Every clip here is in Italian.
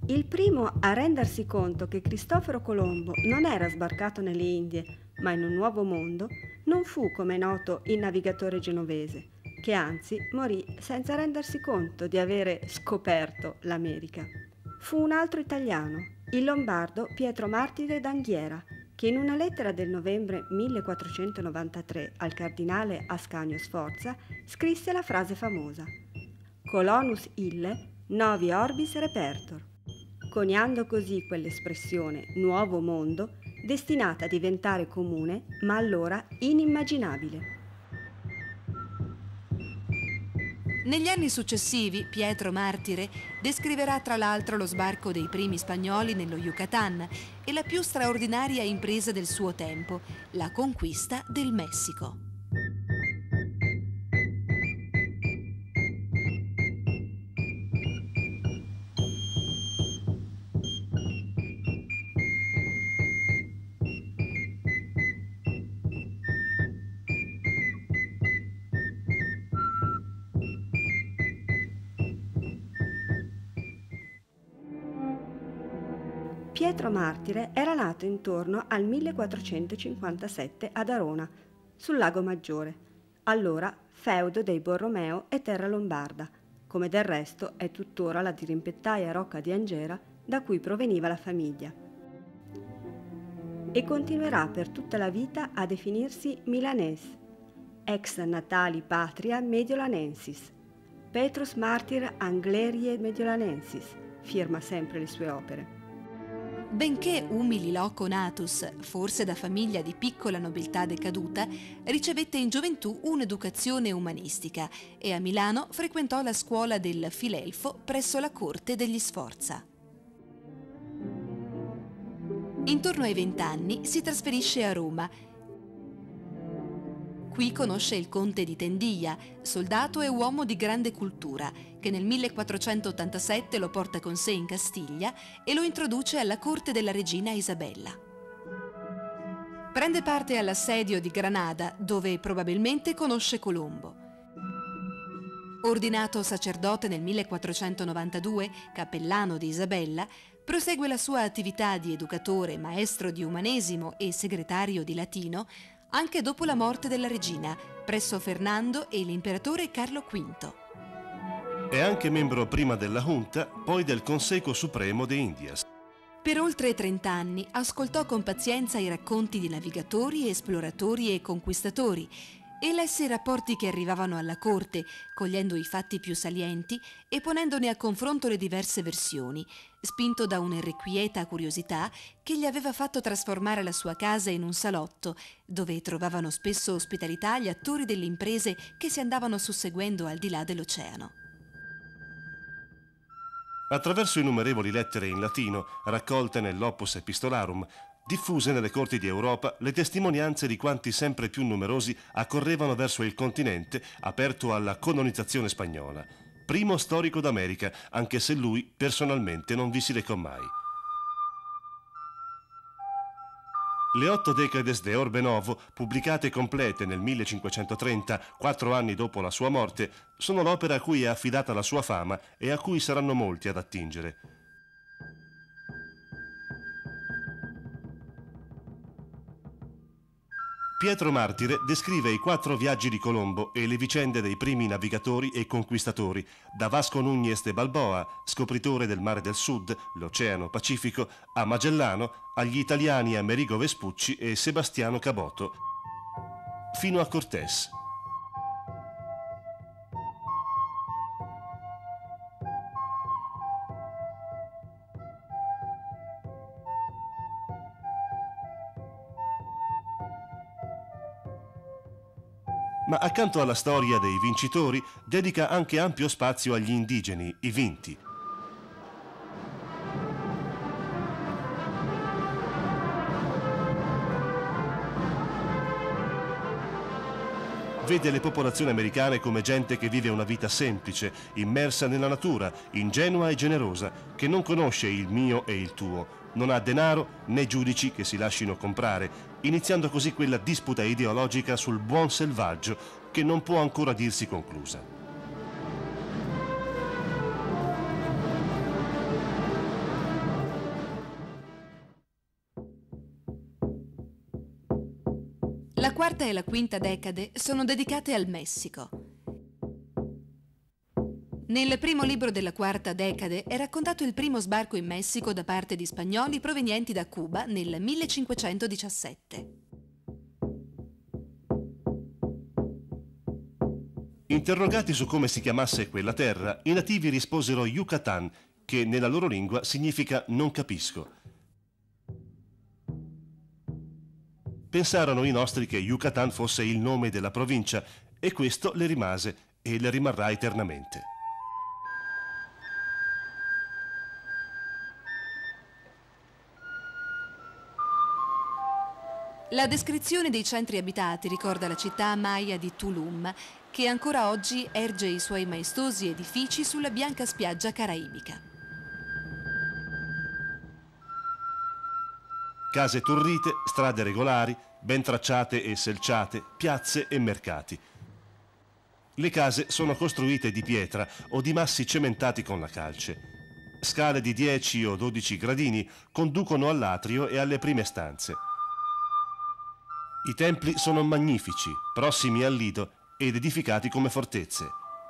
Il primo a rendersi conto che Cristoforo Colombo non era sbarcato nelle Indie, ma in un nuovo mondo, non fu, come è noto, il navigatore genovese, che anzi morì senza rendersi conto di avere scoperto l'America. Fu un altro italiano, il lombardo Pietro Martire d'Anghiera, che in una lettera del novembre 1493 al cardinale Ascanio Sforza scrisse la frase famosa: Colonus ille novi orbis repertor, coniando così quell'espressione nuovo mondo destinata a diventare comune ma allora inimmaginabile. Negli anni successivi Pietro Martire descriverà tra l'altro lo sbarco dei primi spagnoli nello Yucatan e la più straordinaria impresa del suo tempo, la conquista del Messico. Pietro Martire era nato intorno al 1457 ad Arona, sul Lago Maggiore, allora feudo dei Borromeo e terra lombarda, come del resto è tuttora la dirimpettaia Rocca di Angera da cui proveniva la famiglia. E continuerà per tutta la vita a definirsi milanes, ex natali patria mediolanensis, Petrus Martyr Anglerie Mediolanensis, firma sempre le sue opere. Benché umili loco natus, forse da famiglia di piccola nobiltà decaduta, ricevette in gioventù un'educazione umanistica e a Milano frequentò la scuola del Filelfo presso la corte degli Sforza. Intorno ai 20 anni si trasferisce a Roma. Qui conosce il conte di Tendilla, soldato e uomo di grande cultura, che nel 1487 lo porta con sé in Castiglia e lo introduce alla corte della regina Isabella. Prende parte all'assedio di Granada, dove probabilmente conosce Colombo. Ordinato sacerdote nel 1492, cappellano di Isabella, prosegue la sua attività di educatore, maestro di umanesimo e segretario di latino anche dopo la morte della regina, presso Fernando e l'imperatore Carlo V. È anche membro prima della Junta, poi del Consejo Supremo de Indias. Per oltre 30 anni ascoltò con pazienza i racconti di navigatori, esploratori e conquistatori e lesse i rapporti che arrivavano alla corte, cogliendo i fatti più salienti e ponendone a confronto le diverse versioni, spinto da un'irrequieta curiosità che gli aveva fatto trasformare la sua casa in un salotto, dove trovavano spesso ospitalità gli attori delle imprese che si andavano susseguendo al di là dell'oceano. Attraverso innumerevoli lettere in latino, raccolte nell'Opus Epistolarum, diffuse nelle corti di Europa le testimonianze di quanti sempre più numerosi accorrevano verso il continente aperto alla colonizzazione spagnola. Primo storico d'America, anche se lui personalmente non vi si recò mai. Le 8 Decades de Orbe Novo, pubblicate complete nel 1530, 4 anni dopo la sua morte, sono l'opera a cui è affidata la sua fama e a cui saranno molti ad attingere. Pietro Martire descrive i 4 viaggi di Colombo e le vicende dei primi navigatori e conquistatori, da Vasco Núñez de Balboa, scopritore del Mare del Sud, l'Oceano Pacifico, a Magellano, agli italiani Amerigo Vespucci e Sebastiano Caboto, fino a Cortés. Ma accanto alla storia dei vincitori, dedica anche ampio spazio agli indigeni, i vinti. Vede le popolazioni americane come gente che vive una vita semplice, immersa nella natura, ingenua e generosa, che non conosce il mio e il tuo, non ha denaro né giudici che si lascino comprare, iniziando così quella disputa ideologica sul buon selvaggio che non può ancora dirsi conclusa. La quarta e la quinta decade sono dedicate al Messico. Nel primo libro della quarta decade è raccontato il primo sbarco in Messico da parte di spagnoli provenienti da Cuba nel 1517. Interrogati su come si chiamasse quella terra, i nativi risposero Yucatán, che nella loro lingua significa non capisco. Pensarono i nostri che Yucatán fosse il nome della provincia e questo le rimase e le rimarrà eternamente. La descrizione dei centri abitati ricorda la città maya di Tulum, che ancora oggi erge i suoi maestosi edifici sulla bianca spiaggia caraibica. Case turrite, strade regolari, ben tracciate e selciate, piazze e mercati. Le case sono costruite di pietra o di massi cementati con la calce. Scale di 10 o 12 gradini conducono all'atrio e alle prime stanze. I templi sono magnifici, prossimi al lido ed edificati come fortezze.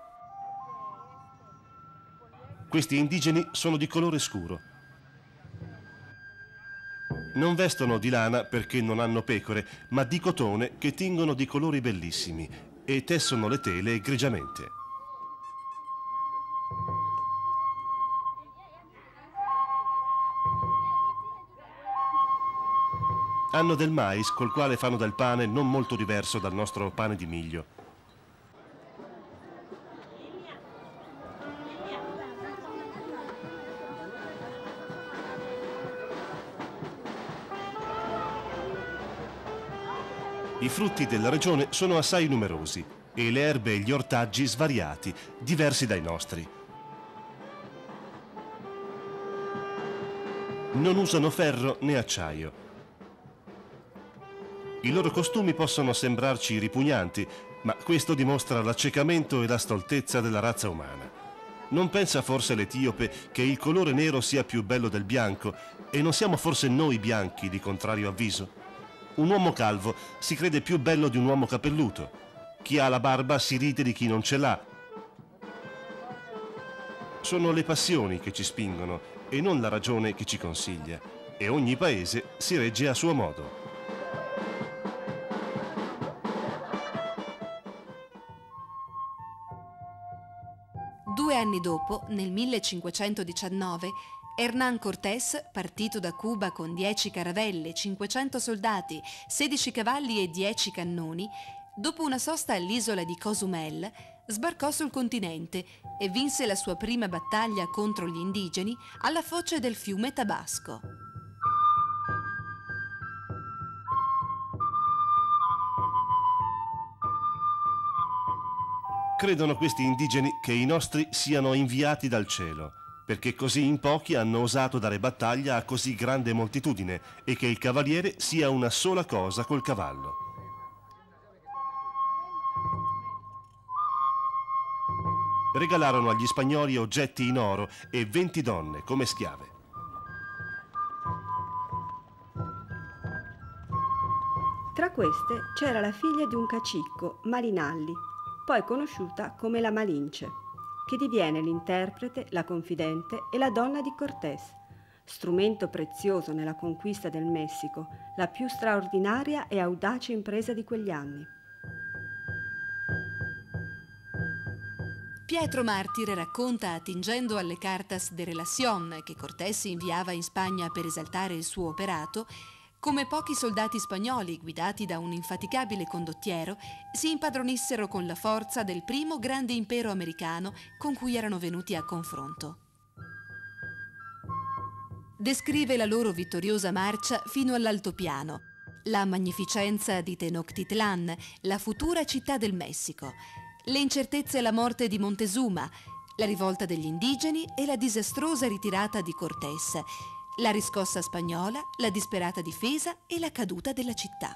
Questi indigeni sono di colore scuro. Non vestono di lana perché non hanno pecore, ma di cotone che tingono di colori bellissimi e tessono le tele grigiamente. Hanno del mais col quale fanno del pane non molto diverso dal nostro pane di miglio. I frutti della regione sono assai numerosi e le erbe e gli ortaggi svariati, diversi dai nostri. Non usano ferro né acciaio. I loro costumi possono sembrarci ripugnanti, ma questo dimostra l'accecamento e la stoltezza della razza umana. Non pensa forse l'etiope che il colore nero sia più bello del bianco e non siamo forse noi bianchi di contrario avviso? Un uomo calvo si crede più bello di un uomo capelluto. Chi ha la barba si ride di chi non ce l'ha. Sono le passioni che ci spingono e non la ragione che ci consiglia. E ogni paese si regge a suo modo. 2 anni dopo, nel 1519, Hernán Cortés, partito da Cuba con 10 caravelle, 500 soldati, 16 cavalli e 10 cannoni, dopo una sosta all'isola di Cozumel, sbarcò sul continente e vinse la sua prima battaglia contro gli indigeni alla foce del fiume Tabasco. Credono questi indigeni che i nostri siano inviati dal cielo, perché così in pochi hanno osato dare battaglia a così grande moltitudine e che il cavaliere sia una sola cosa col cavallo. Regalarono agli spagnoli oggetti in oro e 20 donne come schiave. Tra queste c'era la figlia di un cacicco, Marinalli, poi conosciuta come la Malinche, che diviene l'interprete, la confidente e la donna di Cortés, strumento prezioso nella conquista del Messico, la più straordinaria e audace impresa di quegli anni. Pietro Martire racconta, attingendo alle cartas de relación che Cortés inviava in Spagna per esaltare il suo operato, come pochi soldati spagnoli, guidati da un infaticabile condottiero, si impadronissero con la forza del primo grande impero americano con cui erano venuti a confronto. Descrive la loro vittoriosa marcia fino all'altopiano, la magnificenza di Tenochtitlan, la futura città del Messico, le incertezze e la morte di Montezuma, la rivolta degli indigeni e la disastrosa ritirata di Cortés, la riscossa spagnola, la disperata difesa e la caduta della città.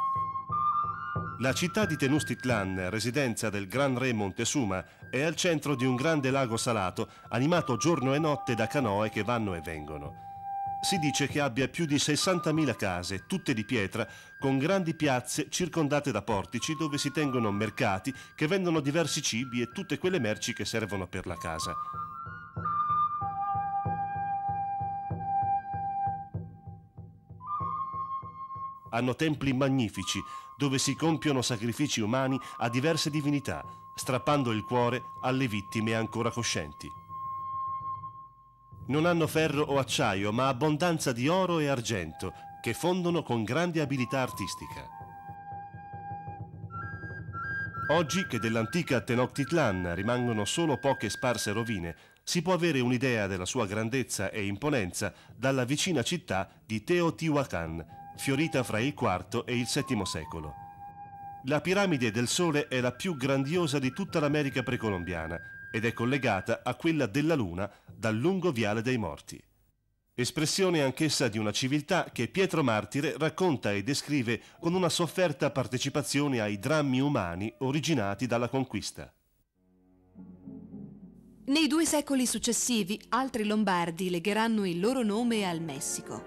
La città di Tenochtitlan, residenza del Gran Re Montezuma, è al centro di un grande lago salato, animato giorno e notte da canoe che vanno e vengono. Si dice che abbia più di 60.000 case, tutte di pietra, con grandi piazze circondate da portici dove si tengono mercati che vendono diversi cibi e tutte quelle merci che servono per la casa. Hanno templi magnifici dove si compiono sacrifici umani a diverse divinità, strappando il cuore alle vittime ancora coscienti. Non hanno ferro o acciaio, ma abbondanza di oro e argento, che fondono con grande abilità artistica. Oggi, che dell'antica Tenochtitlan rimangono solo poche sparse rovine, si può avere un'idea della sua grandezza e imponenza dalla vicina città di Teotihuacan, fiorita fra il IV e il VII secolo. La piramide del Sole è la più grandiosa di tutta l'America precolombiana ed è collegata a quella della Luna dal lungo viale dei morti. Espressione anch'essa di una civiltà che Pietro Martire racconta e descrive con una sofferta partecipazione ai drammi umani originati dalla conquista. Nei 2 secoli successivi, altri Lombardi legheranno il loro nome al Messico.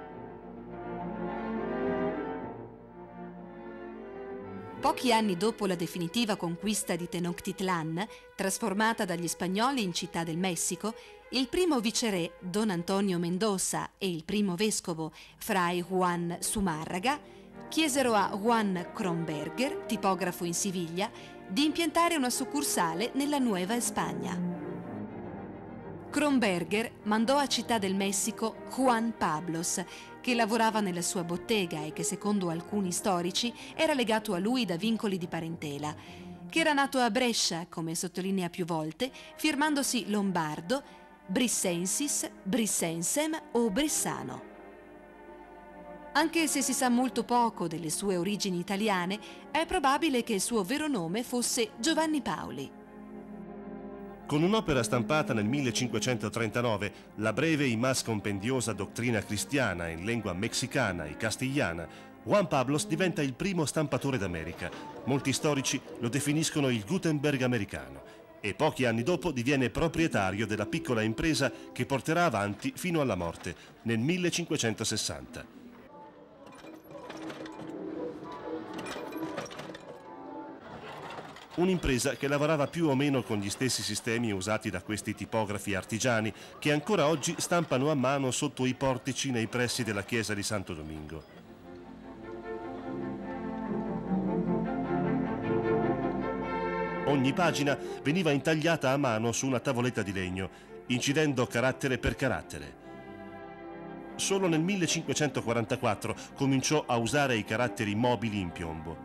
Pochi anni dopo la definitiva conquista di Tenochtitlan, trasformata dagli spagnoli in città del Messico, il primo viceré, Don Antonio Mendoza, e il primo vescovo, Fray Juan Zumárraga, chiesero a Juan Kronberger, tipografo in Siviglia, di impiantare una succursale nella Nueva España. Kronberger mandò a Città del Messico Juan Pablos, che lavorava nella sua bottega e che secondo alcuni storici era legato a lui da vincoli di parentela, che era nato a Brescia, come sottolinea più volte, firmandosi Lombardo, Brissensis, Brissensem o Bressano. Anche se si sa molto poco delle sue origini italiane, è probabile che il suo vero nome fosse Giovanni Paoli. Con un'opera stampata nel 1539, la breve e más compendiosa Dottrina cristiana in lingua messicana e castigliana, Juan Pablos diventa il primo stampatore d'America. Molti storici lo definiscono il Gutenberg americano e pochi anni dopo diviene proprietario della piccola impresa che porterà avanti fino alla morte, nel 1560. Un'impresa che lavorava più o meno con gli stessi sistemi usati da questi tipografi artigiani che ancora oggi stampano a mano sotto i portici nei pressi della chiesa di Santo Domingo. Ogni pagina veniva intagliata a mano su una tavoletta di legno, incidendo carattere per carattere. Solo nel 1544 cominciò a usare i caratteri mobili in piombo.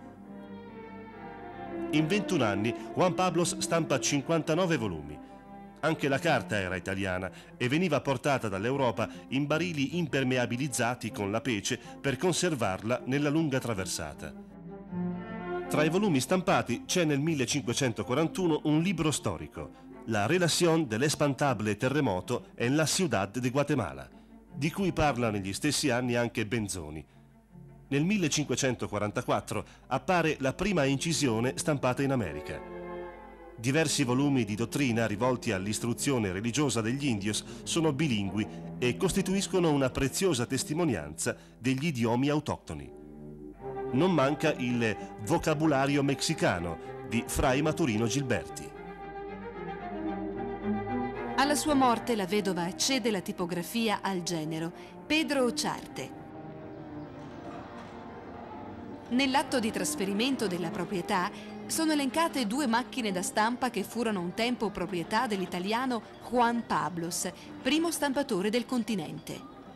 In 21 anni Juan Pablos stampa 59 volumi. Anche la carta era italiana e veniva portata dall'Europa in barili impermeabilizzati con la pece per conservarla nella lunga traversata. Tra i volumi stampati c'è nel 1541 un libro storico, La Relación del Espantable Terremoto en la Ciudad de Guatemala, di cui parla negli stessi anni anche Benzoni. Nel 1544 appare la prima incisione stampata in America. Diversi volumi di dottrina rivolti all'istruzione religiosa degli indios sono bilingui e costituiscono una preziosa testimonianza degli idiomi autoctoni. Non manca il Vocabulario messicano di Fray Maturino Gilberti. Alla sua morte la vedova cede la tipografia al genero Pedro Ocharte. Nell'atto di trasferimento della proprietà sono elencate 2 macchine da stampa che furono un tempo proprietà dell'italiano Juan Pablos, primo stampatore del continente.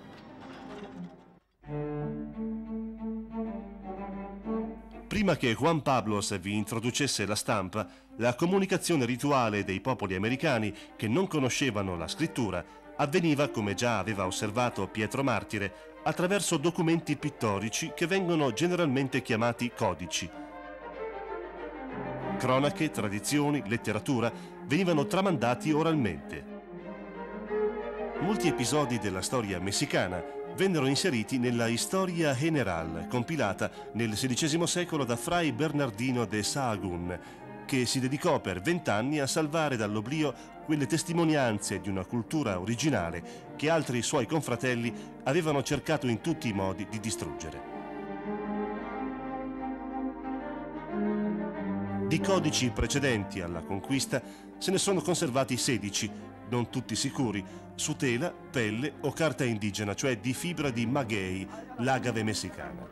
Prima che Juan Pablos vi introducesse la stampa, la comunicazione rituale dei popoli americani che non conoscevano la scrittura avveniva, come già aveva osservato Pietro Martire, attraverso documenti pittorici che vengono generalmente chiamati codici. Cronache, tradizioni, letteratura venivano tramandati oralmente. Molti episodi della storia messicana vennero inseriti nella Historia General, compilata nel XVI secolo da Fray Bernardino de Sahagún, che si dedicò per 20 anni a salvare dall'oblio quelle testimonianze di una cultura originale che altri suoi confratelli avevano cercato in tutti i modi di distruggere. Di codici precedenti alla conquista se ne sono conservati 16, non tutti sicuri, su tela, pelle o carta indigena, cioè di fibra di maguey, l'agave messicana.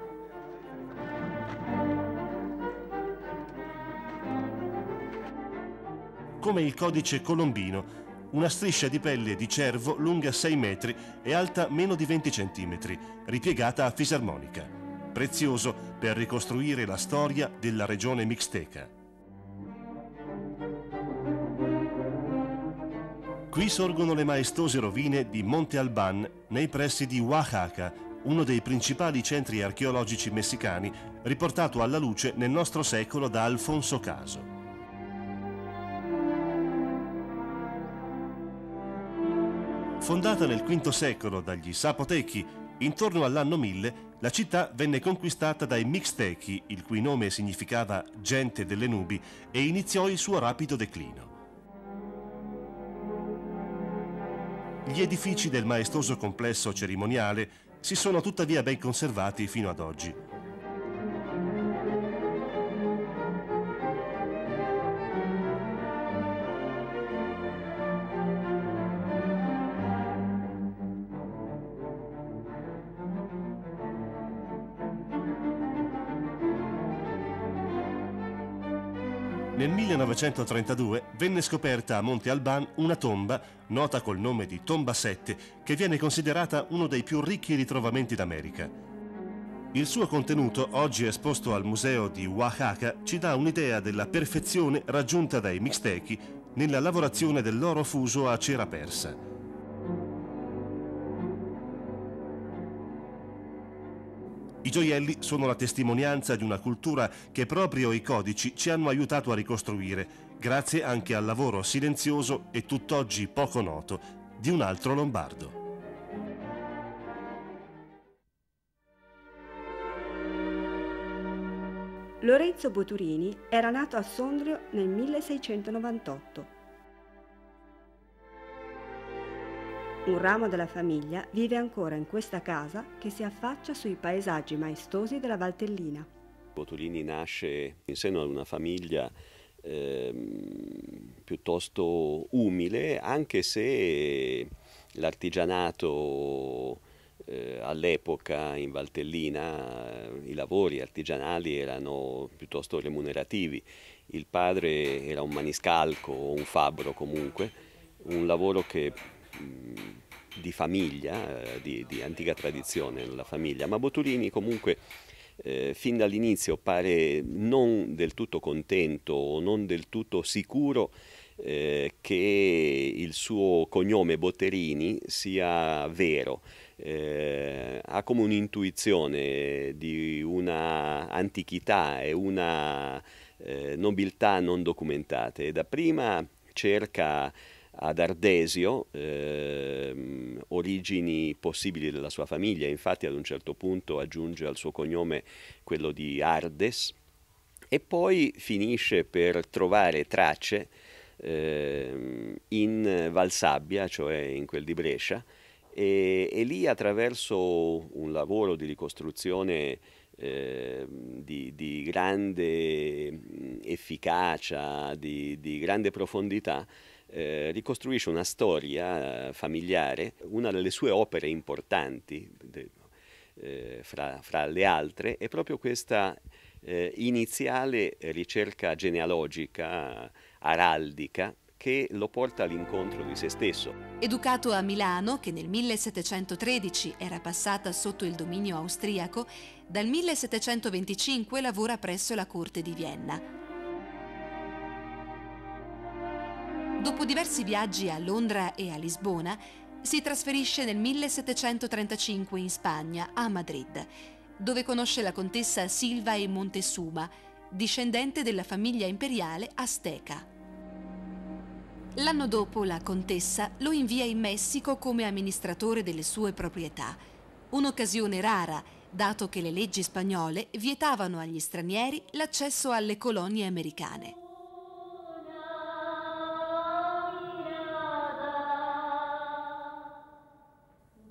Come il codice colombino, una striscia di pelle di cervo lunga 6 metri e alta meno di 20 centimetri, ripiegata a fisarmonica, prezioso per ricostruire la storia della regione mixteca. Qui sorgono le maestose rovine di Monte Albán nei pressi di Oaxaca, uno dei principali centri archeologici messicani, riportato alla luce nel nostro secolo da Alfonso Caso. Fondata nel V secolo dagli Zapotechi, intorno all'anno 1000 la città venne conquistata dai Mixtechi, il cui nome significava gente delle nubi, e iniziò il suo rapido declino. Gli edifici del maestoso complesso cerimoniale si sono tuttavia ben conservati fino ad oggi. Nel 1932 venne scoperta a Monte Albán una tomba, nota col nome di Tomba 7, che viene considerata uno dei più ricchi ritrovamenti d'America. Il suo contenuto, oggi esposto al museo di Oaxaca, ci dà un'idea della perfezione raggiunta dai Mixtechi nella lavorazione dell'oro fuso a cera persa. I gioielli sono la testimonianza di una cultura che proprio i codici ci hanno aiutato a ricostruire, grazie anche al lavoro silenzioso e tutt'oggi poco noto di un altro lombardo. Lorenzo Boturini era nato a Sondrio nel 1698. Un ramo della famiglia vive ancora in questa casa che si affaccia sui paesaggi maestosi della Valtellina. Boturini nasce in seno ad una famiglia piuttosto umile, anche se l'artigianato all'epoca in Valtellina, i lavori artigianali erano piuttosto remunerativi. Il padre era un maniscalco o un fabbro comunque, un lavoro che di famiglia, di antica tradizione nella famiglia, ma Boturini comunque fin dall'inizio pare non del tutto contento o non del tutto sicuro che il suo cognome Botterini sia vero. Ha come un'intuizione di una antichità e una nobiltà non documentate, e dapprima cerca ad Ardesio origini possibili della sua famiglia. Infatti ad un certo punto aggiunge al suo cognome quello di Ardes, e poi finisce per trovare tracce in Valsabbia, cioè in quel di Brescia, e lì, attraverso un lavoro di ricostruzione di grande efficacia, di grande profondità, ricostruisce una storia familiare. Una delle sue opere importanti, fra le altre, è proprio questa iniziale ricerca genealogica, araldica, che lo porta all'incontro di se stesso. Educato a Milano, che nel 1713 era passata sotto il dominio austriaco, dal 1725 lavora presso la corte di Vienna. Dopo diversi viaggi a Londra e a Lisbona, si trasferisce nel 1735 in Spagna, a Madrid, dove conosce la contessa Silva e Montezuma, discendente della famiglia imperiale azteca. L'anno dopo la contessa lo invia in Messico come amministratore delle sue proprietà, un'occasione rara, dato che le leggi spagnole vietavano agli stranieri l'accesso alle colonie americane.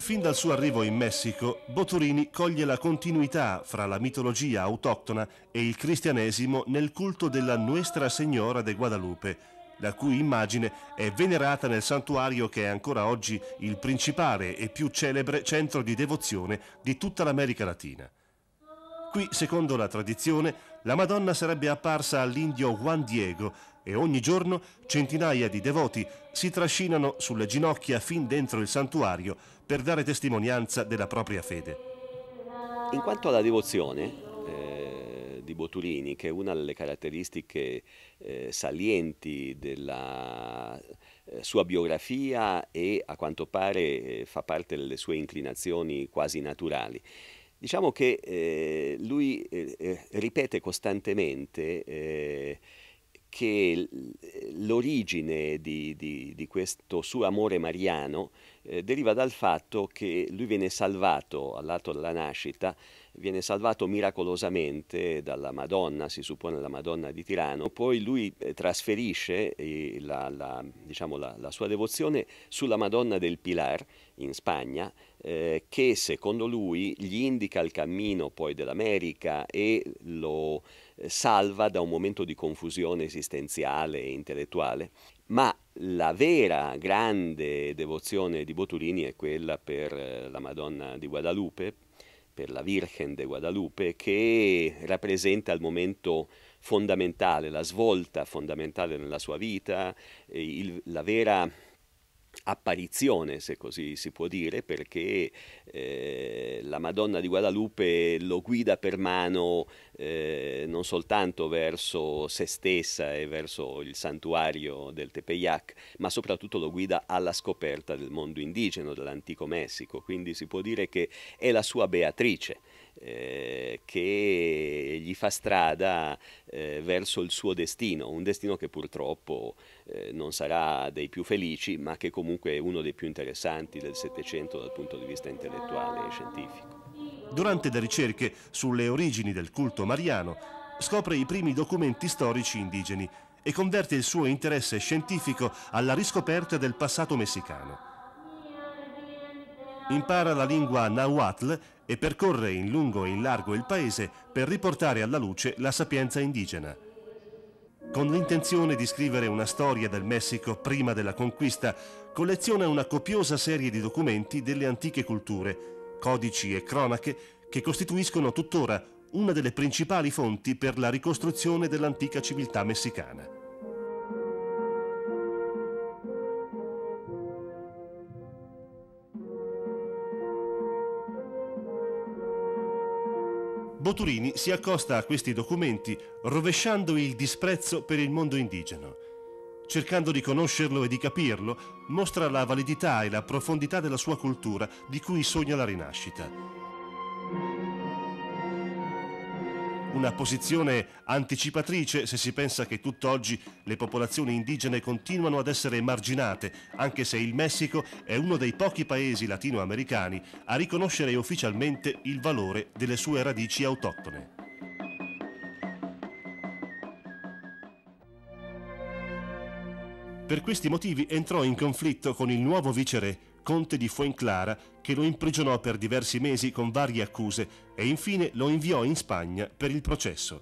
Fin dal suo arrivo in Messico, Boturini coglie la continuità fra la mitologia autoctona e il cristianesimo nel culto della Nuestra Señora de Guadalupe, la cui immagine è venerata nel santuario che è ancora oggi il principale e più celebre centro di devozione di tutta l'America Latina. Qui, secondo la tradizione, la Madonna sarebbe apparsa all'indio Juan Diego e ogni giorno centinaia di devoti si trascinano sulle ginocchia fin dentro il santuario per dare testimonianza della propria fede. In quanto alla devozione di Boturini, che è una delle caratteristiche salienti della sua biografia e a quanto pare fa parte delle sue inclinazioni quasi naturali, diciamo che lui ripete costantemente che l'origine di questo suo amore mariano deriva dal fatto che lui viene salvato all'atto della nascita, viene salvato miracolosamente dalla Madonna, si suppone la Madonna di Tirano, poi lui trasferisce la sua devozione sulla Madonna del Pilar in Spagna, che secondo lui gli indica il cammino poi dell'America e lo salva da un momento di confusione esistenziale e intellettuale. Ma la vera grande devozione di Boturini è quella per la Madonna di Guadalupe, per la Virgen de Guadalupe, che rappresenta il momento fondamentale, la svolta fondamentale nella sua vita, la vera apparizione, se così si può dire, perché la Madonna di Guadalupe lo guida per mano non soltanto verso se stessa e verso il santuario del Tepeyac, ma soprattutto lo guida alla scoperta del mondo indigeno, dell'antico Messico. Quindi si può dire che è la sua beatrice, che gli fa strada verso il suo destino, un destino che purtroppo non sarà dei più felici, ma che comunque è uno dei più interessanti del Settecento dal punto di vista intellettuale e scientifico. Durante le ricerche sulle origini del culto mariano, scopre i primi documenti storici indigeni e converte il suo interesse scientifico alla riscoperta del passato messicano. Impara la lingua nahuatl e percorre in lungo e in largo il paese per riportare alla luce la sapienza indigena. Con l'intenzione di scrivere una storia del Messico prima della conquista, colleziona una copiosa serie di documenti delle antiche culture, codici e cronache che costituiscono tuttora una delle principali fonti per la ricostruzione dell'antica civiltà messicana. Boturini si accosta a questi documenti rovesciando il disprezzo per il mondo indigeno. Cercando di conoscerlo e di capirlo, mostra la validità e la profondità della sua cultura di cui sogna la rinascita. Una posizione anticipatrice se si pensa che tutt'oggi le popolazioni indigene continuano ad essere emarginate, anche se il Messico è uno dei pochi paesi latinoamericani a riconoscere ufficialmente il valore delle sue radici autoctone. Per questi motivi entrò in conflitto con il nuovo viceré, conte di Fuenclara, che lo imprigionò per diversi mesi con varie accuse e infine lo inviò in Spagna per il processo.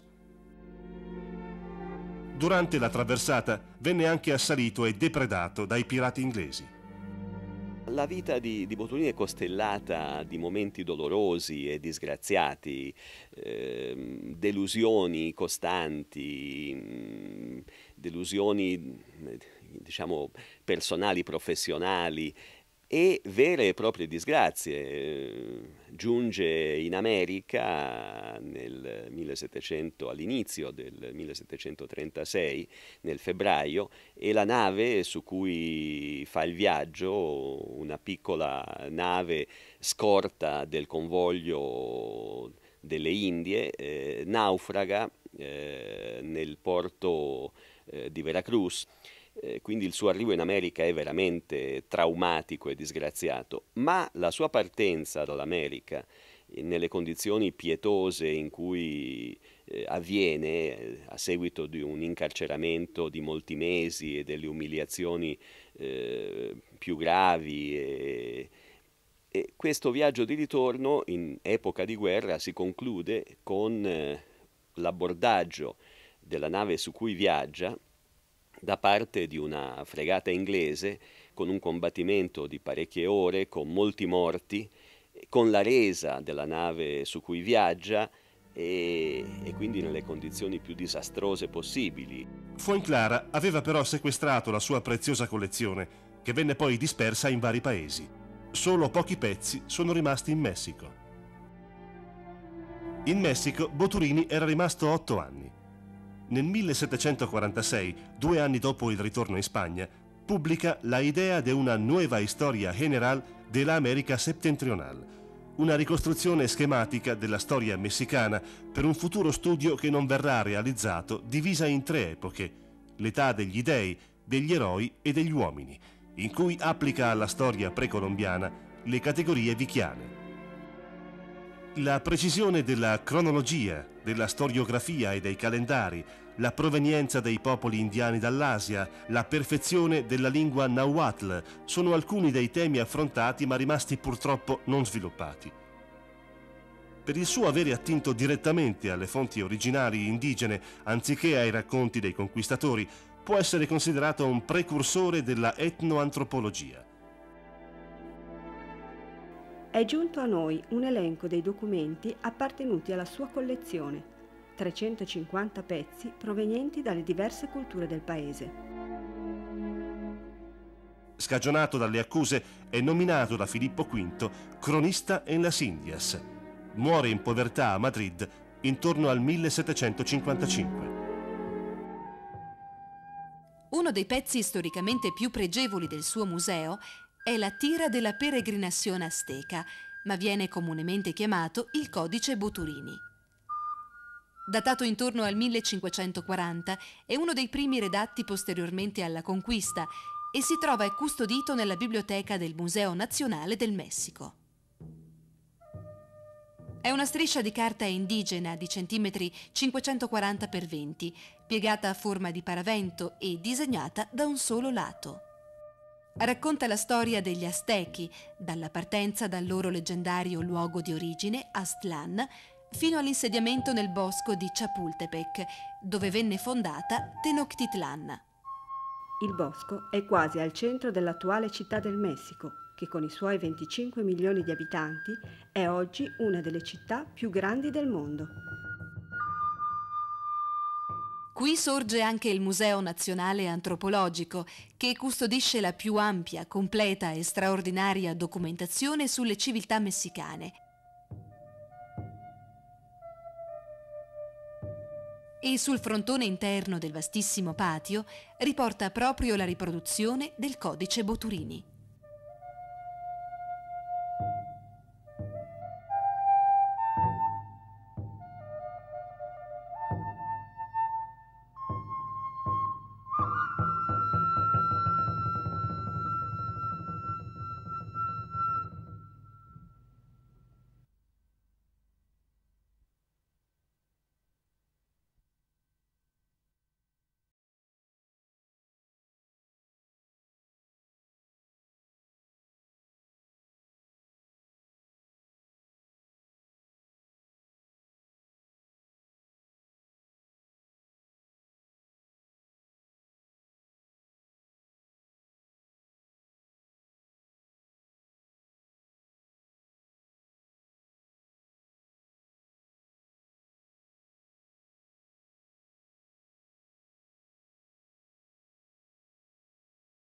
Durante la traversata venne anche assalito e depredato dai pirati inglesi. La vita di Boturini è costellata di momenti dolorosi e disgraziati, delusioni costanti, delusioni diciamo personali, professionali e vere e proprie disgrazie. Giunge in America nel 1700, all'inizio del 1736, nel febbraio, e la nave su cui fa il viaggio, una piccola nave scorta del convoglio delle Indie, naufraga nel porto di Veracruz. Quindi il suo arrivo in America è veramente traumatico e disgraziato, ma la sua partenza dall'America nelle condizioni pietose in cui avviene a seguito di un incarceramento di molti mesi e delle umiliazioni più gravi, e Questo viaggio di ritorno in epoca di guerra si conclude con l'abbordaggio della nave su cui viaggia da parte di una fregata inglese, con un combattimento di parecchie ore, con molti morti, con la resa della nave su cui viaggia e quindi nelle condizioni più disastrose possibili. Fuenclara aveva però sequestrato la sua preziosa collezione, che venne poi dispersa in vari paesi. Solo pochi pezzi sono rimasti in Messico. In Messico Boturini era rimasto 8 anni. Nel 1746, 2 anni dopo il ritorno in Spagna, pubblica La idea de una nueva historia general de la América septentrional, una ricostruzione schematica della storia messicana per un futuro studio che non verrà realizzato, divisa in 3 epoche: l'età degli dei, degli eroi e degli uomini, in cui applica alla storia precolombiana le categorie vichiane. La precisione della cronologia, della storiografia e dei calendari, la provenienza dei popoli indiani dall'Asia, la perfezione della lingua nahuatl sono alcuni dei temi affrontati ma rimasti purtroppo non sviluppati. Per il suo avere attinto direttamente alle fonti originali indigene anziché ai racconti dei conquistatori, può essere considerato un precursore della etnoantropologia. È giunto a noi un elenco dei documenti appartenuti alla sua collezione, 350 pezzi provenienti dalle diverse culture del paese. Scagionato dalle accuse, è nominato da Filippo V cronista en las Indias. Muore in povertà a Madrid intorno al 1755. Uno dei pezzi storicamente più pregevoli del suo museo è la Tira della Peregrinazione Azteca, ma viene comunemente chiamato il Codice Boturini. Datato intorno al 1540, è uno dei primi redatti posteriormente alla conquista e si trova custodito nella biblioteca del Museo Nazionale del Messico. È una striscia di carta indigena di centimetri 540 x 20, piegata a forma di paravento e disegnata da un solo lato. Racconta la storia degli Aztechi, dalla partenza dal loro leggendario luogo di origine, Aztlán, fino all'insediamento nel bosco di Chapultepec, dove venne fondata Tenochtitlan. Il bosco è quasi al centro dell'attuale città del Messico, che con i suoi 25 milioni di abitanti è oggi una delle città più grandi del mondo. Qui sorge anche il Museo Nazionale Antropologico, che custodisce la più ampia, completa e straordinaria documentazione sulle civiltà messicane. E sul frontone interno del vastissimo patio riporta proprio la riproduzione del Codice Boturini.